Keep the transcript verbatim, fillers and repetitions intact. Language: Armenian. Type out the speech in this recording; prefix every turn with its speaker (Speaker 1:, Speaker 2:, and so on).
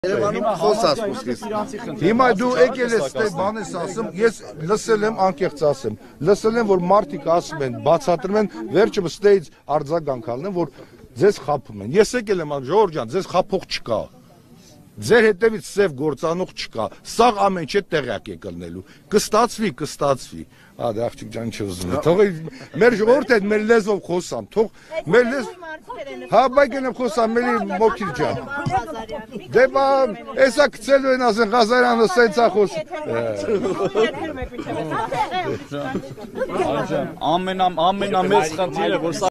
Speaker 1: Երևանում խոսած խոսքես։ Հիմա դու եկել ես ստե բանես ասում, ես լսել եմ անկեղծ ասեմ։ Լսել եմ, որ մարդիկ ասում են, բացատրում են, վերջը ստեից արձագանք ալնեն, որ ձեզ խափում են։ Ես եկել եմ, Ժողովուրդ ջան, ձեզ խափող չկա։ Ձեր հետևից սև գործանող չկա։ Սաղ ամեն չէ տեղյակ եք ելնելու։ Կստացվի, կստացվի։ Ա դա աղջիկ ջան չուզում է։ Թող մեր ժողովուրդը մեր լեզվով խոսամ, թող մեր լեզ Հա բայ գնամ խոսամ մելի մոքիր ջան։ Դե բա էսա գցելու են ասեն Ղազարյանը սենց է խոսում։
Speaker 2: Ամենա ամենամեծ խնդիրը որ